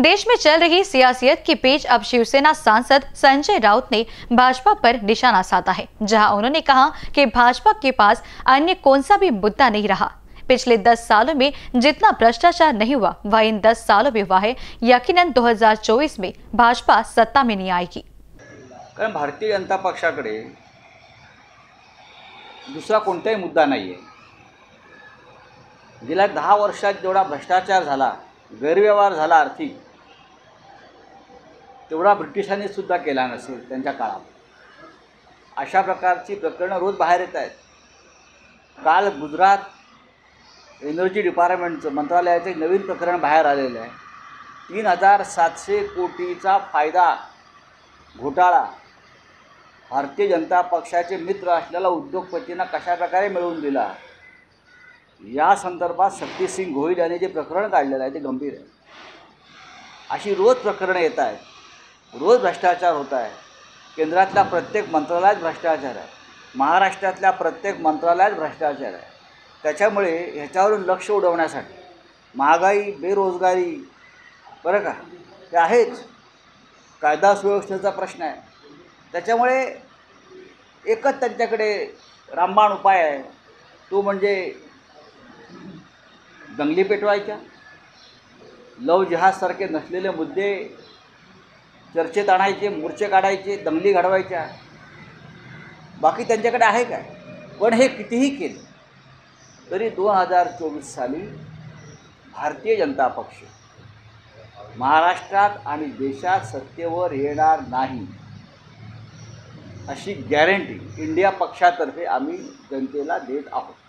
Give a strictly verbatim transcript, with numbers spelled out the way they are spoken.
देश में चल रही सियासत के बीच अब शिवसेना सांसद संजय राउत ने भाजपा पर निशाना साधा है, जहां उन्होंने कहा कि भाजपा के पास अन्य कौन सा भी मुद्दा नहीं रहा। पिछले दस सालों में जितना भ्रष्टाचार नहीं हुआ वह इन दस सालों में हुआ है। यकीनन दो हज़ार चौबीस में भाजपा सत्ता में नहीं आएगी। कारण भारतीय जनता पक्षाकडे दुसरा कोणताही मुद्दा नाही आहे। गेल्या दहा वर्षात जेवढा भ्रष्टाचार झाला, गैरव्यवहार झाला आर्थिक, तेवढा ब्रिटिशांनी सुद्धा केला नसेल त्यांच्या काळात। अशा प्रकारची प्रकरणं रोज बाहेर येत आहेत। काल गुजरात एनर्जी डिपार्टमेंटचं मंत्रालयाचं एक नवीन प्रकरण बाहेर आलेलं आहे। तीन हजार सातशे कोटीचा फायदा घोटाळा भारतीय जनता पक्षाचे मित्र असलेल्या उद्योगपतींना कशा प्रकारे मिळवून दिला, या संदर्भात शक्तिसिंग गोहिल यांनी जे प्रकरण काढलेलं आहे ते गंभीर आहे। अशी रोज प्रकरणं येत आहेत, रोज भ्रष्टाचार होत आहे। केंद्रातल्या प्रत्येक मंत्रालयात भ्रष्टाचार आहे, महाराष्ट्रातल्या प्रत्येक मंत्रालयात भ्रष्टाचार आहे। त्याच्यामुळे ह्याच्यावरून लक्ष उडवण्यासाठी महागाई, बेरोजगारी, बरं का, ते आहेच, कायदा सुव्यवस्थेचा प्रश्न आहे। त्याच्यामुळे एकच त्यांच्याकडे रामबाण उपाय आहे, तो म्हणजे दंगली पेटवायच्या, लव जिहादसारखे नसलेले मुद्दे चर्चेत आणायचे, मोर्चे काढायचे, दंगली घडवायच्या। बाकी त्यांच्याकडे आहे काय? पण हे कितीही केलं तरी दोन हजार चोवीस साली भारतीय जनता पक्ष महाराष्ट्रात आणि देशात सत्तेवर येणार नाही, अशी गॅरंटी इंडिया पक्षातर्फे आम्ही जनतेला देत आहोत।